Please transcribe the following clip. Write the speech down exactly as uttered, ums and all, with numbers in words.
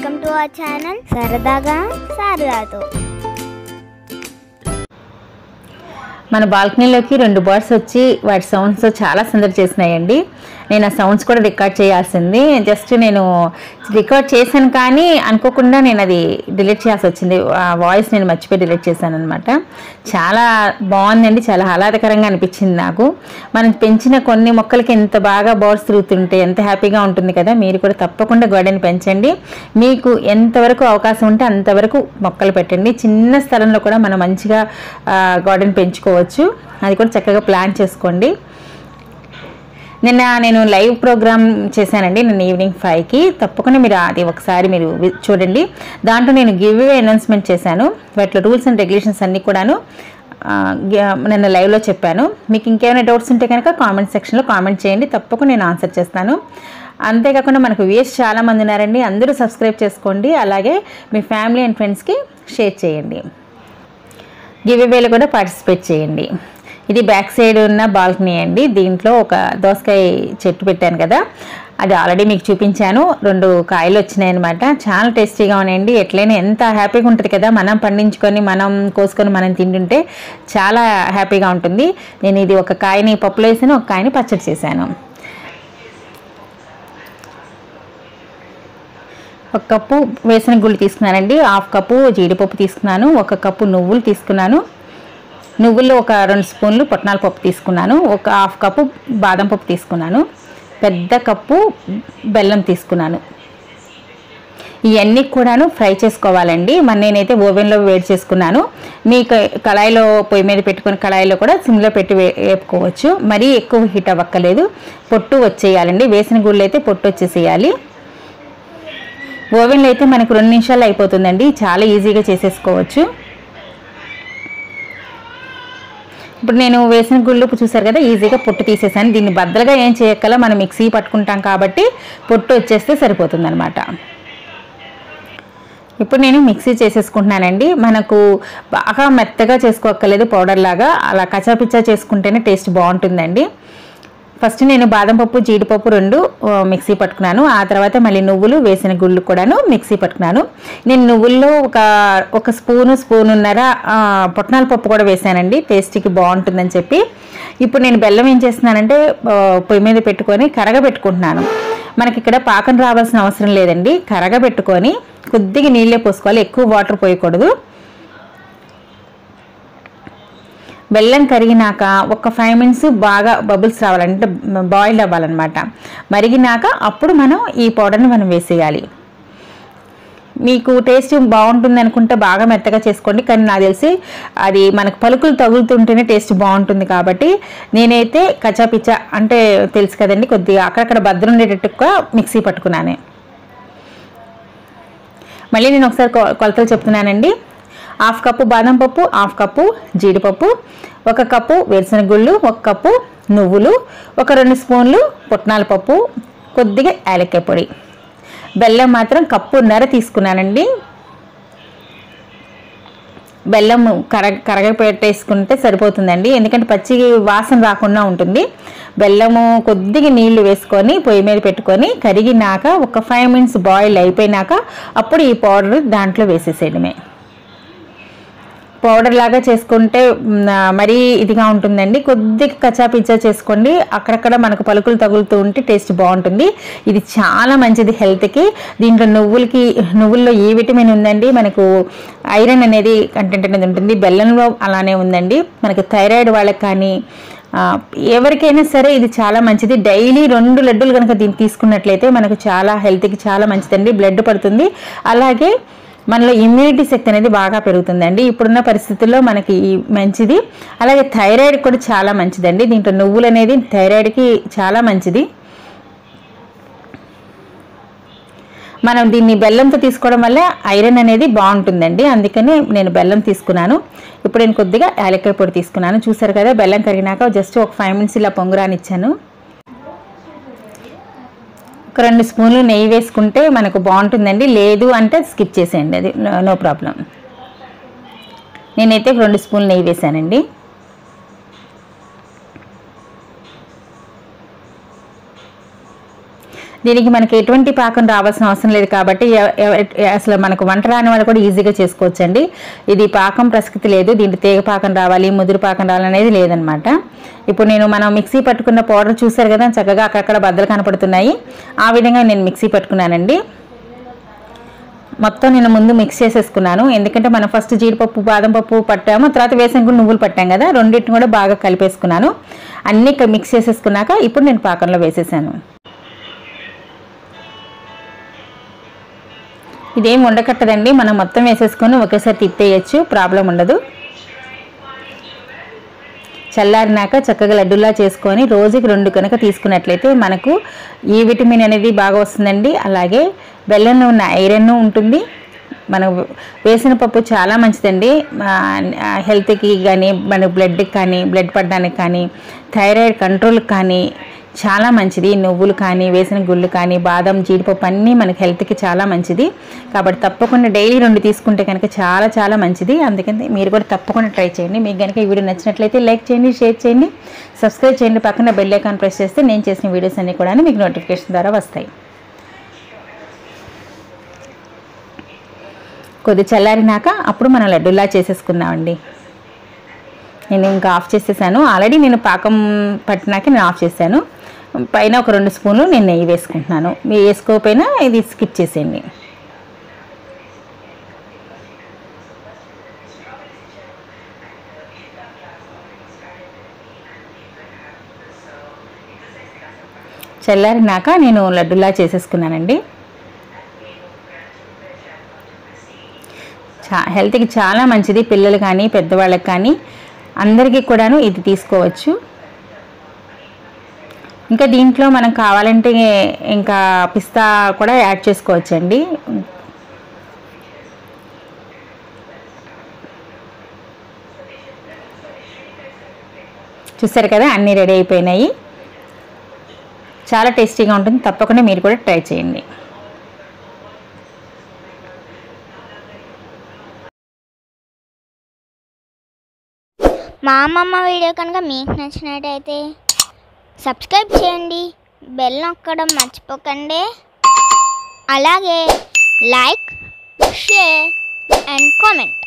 Welcome to our channel సరదాగా సారదాతో. మన బాల్కనీలోకి రెండు బర్డ్స్ వచ్చి వాటి సౌండ్స్ చాలా సందడి చేసినాయండి. నేను ఆ సౌండ్స్ కూడా రికార్డ్ చేయాల్సింది. జస్ట్ నేను రికార్డ్ చేశాను కానీ అనుకోకుండా నేను అది డిలీట్ చేయాల్సి వచ్చింది. ఆ వాయిస్ నేను మర్చిపోయి డిలీట్ చేశాను అనమాట. చాలా బాగుందండి, చాలా ఆహ్లాదకరంగా అనిపించింది నాకు. మనం పెంచిన కొన్ని మొక్కలకి ఎంత బాగా బర్డ్స్ తిరుగుతుంటే ఎంత హ్యాపీగా ఉంటుంది కదా. మీరు కూడా తప్పకుండా గార్డెన్ పెంచండి. మీకు ఎంతవరకు అవకాశం ఉంటే అంతవరకు మొక్కలు పెట్టండి. చిన్న స్థలంలో కూడా మనం మంచిగా గార్డెన్ పెంచుకోవచ్చు. అది కూడా చక్కగా ప్లాన్ చేసుకోండి. నిన్న నేను లైవ్ ప్రోగ్రామ్ చేశానండి, నిన్న ఈవినింగ్ ఫైవ్కి. తప్పకుండా మీరు అది ఒకసారి మీరు చూడండి. దాంట్లో నేను గివ్ అవే అనౌన్స్మెంట్ చేశాను. వాటిలో రూల్స్ అండ్ రెగ్యులేషన్స్ అన్నీ కూడాను నిన్న లైవ్లో చెప్పాను. మీకు ఇంకేమైనా డౌట్స్ ఉంటే కనుక కామెంట్ సెక్షన్లో కామెంట్ చేయండి, తప్పకుండా నేను ఆన్సర్ చేస్తాను. అంతేకాకుండా మనకు వ్యూయర్స్ చాలామంది ఉన్నారండి, అందరూ సబ్స్క్రైబ్ చేసుకోండి. అలాగే మీ ఫ్యామిలీ అండ్ ఫ్రెండ్స్కి షేర్ చేయండి. గివ్ అవేలో కూడా పార్టిసిపేట్ చేయండి. ఇది బ్యాక్ సైడ్ ఉన్న బాల్కనీ అండి. దీంట్లో ఒక దోసకాయ చెట్టు పెట్టాను కదా, అది ఆల్రెడీ మీకు చూపించాను. రెండు కాయలు వచ్చినాయి అనమాట. చాలా టేస్టీగా ఉన్నాయండి. ఎట్లయినా ఎంత హ్యాపీగా ఉంటుంది కదా, మనం పండించుకొని మనం కోసుకొని మనం తింటుంటే చాలా హ్యాపీగా ఉంటుంది. నేను ఇది ఒక కాయని పప్పులో వేసాను, ఒక కాయని పచ్చడి చేశాను. ఒక కప్పు వేసిన గుళ్ళు తీసుకున్నానండి, హాఫ్ కప్పు జీడిపప్పు తీసుకున్నాను, ఒక కప్పు నువ్వులు తీసుకున్నాను. నువ్వుల్లో ఒక రెండు స్పూన్లు పుట్నాల పప్పు తీసుకున్నాను, ఒక హాఫ్ కప్పు బాదం పప్పు తీసుకున్నాను, పెద్ద కప్పు బెల్లం తీసుకున్నాను. ఇవన్నీ కూడాను ఫ్రై చేసుకోవాలండి. మరి నేనైతే ఓవెన్లో వేడి చేసుకున్నాను. మీ కళాయిలో పొయ్యి మీద పెట్టుకుని కళాయిలో కూడా సిమ్లో పెట్టి వేపుకోవచ్చు. మరీ ఎక్కువ హీట్ అవ్వక్కలేదు. పొట్టు వచ్చేయాలండి. వేసిన గుళ్ళు అయితే పొట్టు వచ్చేసేయాలి. ఓవెన్లో అయితే మనకు రెండు నిమిషాలు అయిపోతుందండి. చాలా ఈజీగా చేసేసుకోవచ్చు. ఇప్పుడు నేను వేసిన గుళ్ళు చూసారు కదా, ఈజీగా పొట్టు తీసేసాను. దీన్ని బద్దలుగా ఏం చేయక్కల, మనం మిక్సీ పట్టుకుంటాం కాబట్టి పొట్టు వచ్చేస్తే సరిపోతుంది అనమాట. ఇప్పుడు నేను మిక్సీ చేసేసుకుంటున్నానండి. మనకు బాగా మెత్తగా చేసుకోక్కర్లేదు, పౌడర్ లాగా. అలా కచ్చాపిచ్చా చేసుకుంటేనే టేస్ట్ బాగుంటుందండి. ఫస్ట్ నేను బాదం పప్పు జీడిపప్పు రెండు మిక్సీ పట్టుకున్నాను. ఆ తర్వాత మళ్ళీ నువ్వులు వేసిన గుళ్ళు కూడాను మిక్సీ పట్టుకున్నాను. నేను నువ్వుల్లో ఒక ఒక స్పూను స్పూనున్నర పుట్నాల పప్పు కూడా వేసానండి, టేస్ట్కి బాగుంటుందని చెప్పి. ఇప్పుడు నేను బెల్లం ఏం చేస్తున్నానంటే పొయ్యి మీద పెట్టుకొని కరగబెట్టుకుంటున్నాను. మనకి ఇక్కడ పాకం రావాల్సిన అవసరం లేదండి. కరగబెట్టుకొని కొద్దిగా నీళ్ళే పోసుకోవాలి, ఎక్కువ వాటర్ పోయకూడదు. బెల్లం కరిగినాక ఒక ఫైవ్ మినిట్స్ బాగా బబుల్స్ రావాలంటే బాయిల్ అవ్వాలన్నమాట. మరిగినాక అప్పుడు మనం ఈ పౌడర్ని మనం వేసేయాలి. మీకు టేస్ట్ బాగుంటుంది అనుకుంటే బాగా మెత్తగా చేసుకోండి, కానీ నాకు తెలిసి అది మనకు పలుకులు తగులుతుంటేనే టేస్ట్ బాగుంటుంది. కాబట్టి నేనైతే కచ్చాపిచ్చా అంటే తెలుసు కదండి, కొద్దిగా అక్కడక్కడ భద్రం ఉండేటట్టుగా మిక్సీ పట్టుకున్నాను. మళ్ళీ నేను ఒకసారి కొలతలు చెప్తున్నానండి. హాఫ్ కప్పు బాదం పప్పు, హాఫ్ కప్పు జీడిపప్పు, ఒక కప్పు వేరుశనగ గుళ్ళు, ఒక కప్పు నువ్వులు, ఒక రెండు స్పూన్లు పుట్నాల పప్పు, కొద్దిగా యాలక్కాయ పొడి. బెల్లం మాత్రం కప్పున్నర తీసుకున్నానండి. బెల్లం కరగ కరగపెట్టేసుకుంటే సరిపోతుందండి, ఎందుకంటే పచ్చి వాసన రాకుండా ఉంటుంది. బెల్లము కొద్దిగా నీళ్లు వేసుకొని పొయ్యి మీద పెట్టుకొని కరిగినాక ఒక ఫైవ్ మినిట్స్ బాయిల్ అయిపోయినాక అప్పుడు ఈ పౌడర్ దాంట్లో వేసేసేయడమే. పౌడర్ లాగా చేసుకుంటే మరీ ఇదిగా ఉంటుందండి. కొద్దిగా కచ్చాపిచ్చా చేసుకోండి, అక్కడక్కడ మనకు పలుకులు తగులుతూ ఉంటే టేస్ట్ బాగుంటుంది. ఇది చాలా మంచిది హెల్త్కి. దీంట్లో నువ్వులకి నువ్వుల్లో ఈ విటమిన్ ఉందండి, మనకు ఐరన్ అనేది కంటెంట్ అనేది ఉంటుంది. బెల్లంలో అలానే ఉందండి. మనకు థైరాయిడ్ వాళ్ళకి కానీ ఎవరికైనా సరే ఇది చాలా మంచిది. డైలీ రెండు లడ్డూలు కనుక దీన్ని తీసుకున్నట్లయితే మనకు చాలా హెల్త్కి చాలా మంచిదండి. బ్లడ్ పడుతుంది, అలాగే మనలో ఇమ్యూనిటీ శక్తి అనేది బాగా పెరుగుతుందండి. ఇప్పుడున్న పరిస్థితుల్లో మనకి మంచిది. అలాగే థైరాయిడ్ కూడా చాలా మంచిదండి. దీంట్లో నువ్వులు అనేది థైరాయిడ్కి చాలా మంచిది. మనం దీన్ని బెల్లంతో తీసుకోవడం వల్ల ఐరన్ అనేది బాగుంటుందండి, అందుకని నేను బెల్లం తీసుకున్నాను. ఇప్పుడు నేను కొద్దిగా యాలక్కాయ పొడి తీసుకున్నాను. చూసారు కదా, బెల్లం కరిగినాక జస్ట్ ఒక ఫైవ్ మినిట్స్ ఇలా పొంగురానిచ్చాను. ఒక రెండు స్పూన్లు నెయ్యి వేసుకుంటే మనకు బాగుంటుందండి, లేదు అంటే స్కిప్ చేసేయండి, అది నో ప్రాబ్లం. నేనైతే రెండు స్పూన్లు నెయ్యి వేసానండి. దీనికి మనకి ఎటువంటి పాకం రావాల్సిన అవసరం లేదు కాబట్టి అసలు మనకు వంట రాని వాళ్ళు కూడా ఈజీగా చేసుకోవచ్చండి. ఇది పాకం ప్రసక్తి లేదు, దీంట్లో తీగ పాకం రావాలి ముదురు పాకం రావాలి అనేది లేదనమాట. ఇప్పుడు నేను మనం మిక్సీ పట్టుకున్న పౌడర్ చూసారు కదా, చక్కగా అక్కడక్కడ బద్దలు కనపడుతున్నాయి. ఆ విధంగా నేను మిక్సీ పట్టుకున్నానండి. మొత్తం నేను ముందు మిక్స్ చేసేసుకున్నాను, ఎందుకంటే మనం ఫస్ట్ జీడిపప్పు బాదం పప్పు పట్టాము, తర్వాత వేసాక కూడా నువ్వులు పట్టాం కదా, రెండింటిని కూడా బాగా కలిపేసుకున్నాను. అన్నీ మిక్స్ చేసేసుకున్నాక ఇప్పుడు నేను పాకంలో వేసేసాను. ఇదేం ఉండకట్టదండి, మనం మొత్తం వేసేసుకొని ఒకేసారి తిప్పేయచ్చు, ప్రాబ్లం ఉండదు. చల్లారినాక చక్కగా లడ్డూలా చేసుకొని రోజుకి రెండు కనుక తీసుకున్నట్లయితే మనకు ఈ విటమిన్ అనేది బాగా వస్తుందండి. అలాగే బెల్లంలో ఉన్న ఐరన్ ఉంటుంది. మనం వేసిన పప్పు చాలా మంచిదండి, హెల్త్కి కానీ మన బ్లడ్కి కానీ బ్లడ్ పడడానికి కానీ థైరాయిడ్ కంట్రోల్కి కానీ చాలా మంచిది. నువ్వులు కానీ వేసిన గుళ్ళు కానీ బాదం జీడిపప్పు అన్నీ మనకి హెల్త్కి చాలా మంచిది. కాబట్టి తప్పకుండా డైలీ రెండు తీసుకుంటే కనుక చాలా చాలా మంచిది. అందుకని మీరు కూడా తప్పకుండా ట్రై చేయండి. మీకు కనుక ఈ వీడియో నచ్చినట్లయితే లైక్ చేయండి, షేర్ చేయండి, సబ్స్క్రైబ్ చేయండి. పక్కన బెల్ ఐకాన్ ప్రెస్ చేస్తే నేను చేసిన వీడియోస్ అన్నీ కూడా మీకు నోటిఫికేషన్ ద్వారా వస్తాయి. కొద్ది చల్లారినాక అప్పుడు మనం లడ్డూలా చేసేసుకుందామండి. నేను ఇంకా ఆఫ్ చేసేసాను ఆల్రెడీ, నేను పాకం పట్టినాక నేను ఆఫ్ చేశాను. పైన ఒక రెండు స్పూన్లు నేను నెయ్యి వేసుకుంటున్నాను. మీరు వేసుకోకపోయినా ఇది స్కిప్ చేసేయండి. చల్లారినాక నేను లడ్డూలా చేసేసుకున్నానండి. చా హెల్త్కి చాలా మంచిది, పిల్లలు కానీ పెద్దవాళ్ళకి కానీ అందరికీ కూడాను ఇది తీసుకోవచ్చు. ఇంకా దీంట్లో మనం కావాలంటే ఇంకా పిస్తా కూడా యాడ్ చేసుకోవచ్చండి. చూసారు కదా, అన్నీ రెడీ అయిపోయినాయి. చాలా టేస్టీగా ఉంటుంది, తప్పకుండా మీరు కూడా ట్రై చేయండి. మా అమ్మమ్మ వీడియో కనుక మీకు నచ్చినట్టయితే సబ్స్క్రైబ్ చేయండి, బెల్ నొక్కడం మర్చిపోకండి. అలాగే లైక్, షేర్ అండ్ కామెంట్.